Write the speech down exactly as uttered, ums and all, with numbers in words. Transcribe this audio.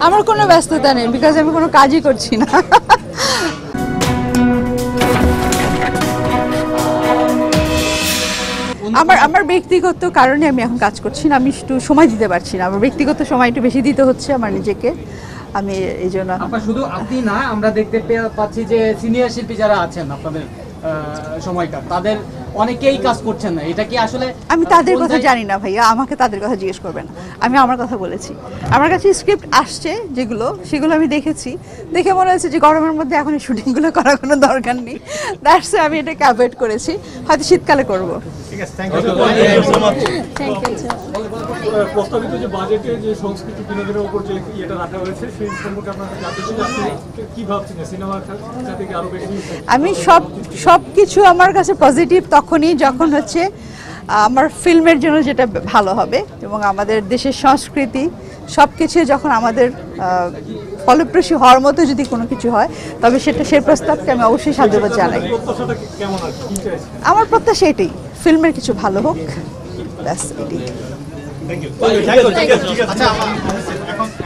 আমার কোনো ব্যস্ততা নেই, বিকজ আমি কোনো কাজই করছি না। আমার আমার ব্যক্তিগত কারণে আমি এখন কাজ করছি না, আমি একটু সময় দিতে পারছি না, আমার ব্যক্তিগত সময় একটু বেশি দিতে হচ্ছে আমার নিজেকে, আমি এই জন্য। শুধু আপনি না, আমরা দেখতে পাচ্ছি যে সিনিয়র শিল্পী যারা আছেন আপনাদের সময়কার, তাদের অনেকেই কাজ করছেন না, এটা কি আসলে? আমি তাদের কথা জানি না ভাইয়া, আমাকে তাদের কথা জিজ্ঞেস করবেন না, আমি আমার কথা বলেছি। আমার কাছে স্ক্রিপ্ট আসছে যেগুলো, সেগুলো আমি দেখেছি, দেখে মনে হচ্ছে যে গরমের মধ্যে এখন এই শুটিংগুলো করার কোনো দরকার নেই, দ্যাটস আমি এটাকে অ্যাভয়েড করেছি, হয়তো শীতকালে করবো। ঠিক আছে, thank you so much. Thank you. প্রস্তাবিত যে বাজেটে যে সংস্কৃতি বিনোদনের উপর যে এটা রাখা হয়েছে, সেই সম্পর্কে আপনারা জানতে চাই, আপনি কি ভাবছেন সিনেমা থেকে আরো বেশি? আমি সব সব কিছু আমার কাছে পজিটিভ তখনই যখন হচ্ছে আমার ফিল্মের জন্য যেটা ভালো হবে এবং আমাদের দেশের সংস্কৃতি সব কিছু যখন আমাদের ফলপ্রসূ হওয়ার মতো যদি কোনো কিছু হয়, তবে সেটা সেই প্রস্তাবকে আমি অবশ্যই সাধুবাদ জানাই। আমার প্রত্যাশা এটাই, ফিল্মের কিছু ভালো হোক, ব্যাস এটাই। Thank you.